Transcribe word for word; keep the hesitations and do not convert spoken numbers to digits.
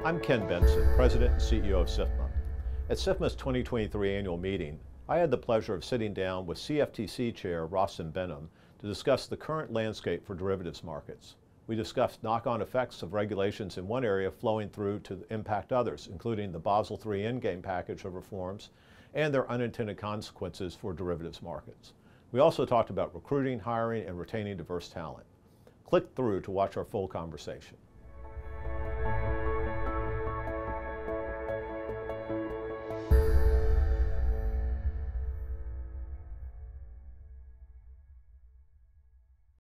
I'm Ken Benson, President and C E O of SIFMA. At SIFMA's twenty twenty-three annual meeting, I had the pleasure of sitting down with C F T C Chair Rostin Behnam to discuss the current landscape for derivatives markets. We discussed knock-on effects of regulations in one area flowing through to impact others, including the Basel three endgame package of reforms and their unintended consequences for derivatives markets. We also talked about recruiting, hiring, and retaining diverse talent. Click through to watch our full conversation.